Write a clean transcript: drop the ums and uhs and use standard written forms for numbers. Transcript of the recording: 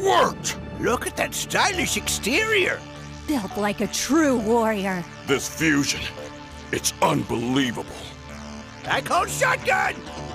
worked! Look at that stylish exterior. Built like a true warrior. This fusion, it's unbelievable. I call shotgun!